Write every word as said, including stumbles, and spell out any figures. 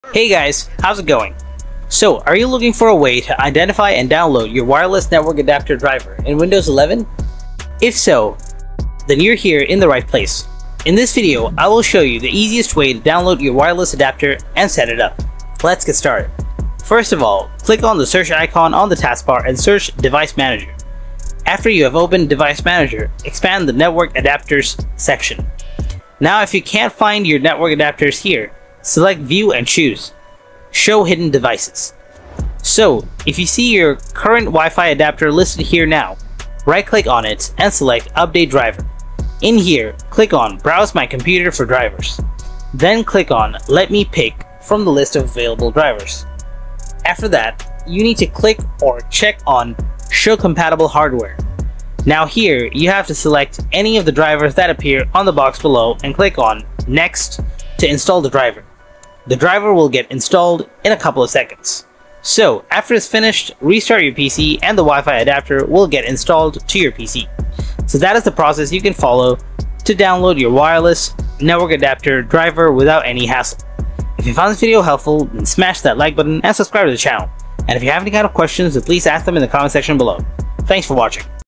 Hey guys, how's it going? So, are you looking for a way to identify and download your wireless network adapter driver in Windows eleven? If so, then you're here in the right place. In this video, I will show you the easiest way to download your wireless adapter and set it up. Let's get started. First of all, click on the search icon on the taskbar and search Device Manager. After you have opened Device Manager, expand the Network Adapters section. Now if you can't find your network adapters here, select View and choose Show Hidden Devices. So, if you see your current Wi-Fi adapter listed here now, right-click on it and select Update Driver. In here, click on Browse My Computer for drivers. Then click on Let Me Pick from the list of available drivers. After that, you need to click or check on Show Compatible Hardware. Now here, you have to select any of the drivers that appear on the box below and click on Next to install the driver. The driver will get installed in a couple of seconds. So, after it's finished, restart your P C and the Wi-Fi adapter will get installed to your P C. So that is the process you can follow to download your wireless network adapter driver without any hassle. If you found this video helpful, then smash that like button and subscribe to the channel. And if you have any kind of questions, then please ask them in the comment section below. Thanks for watching.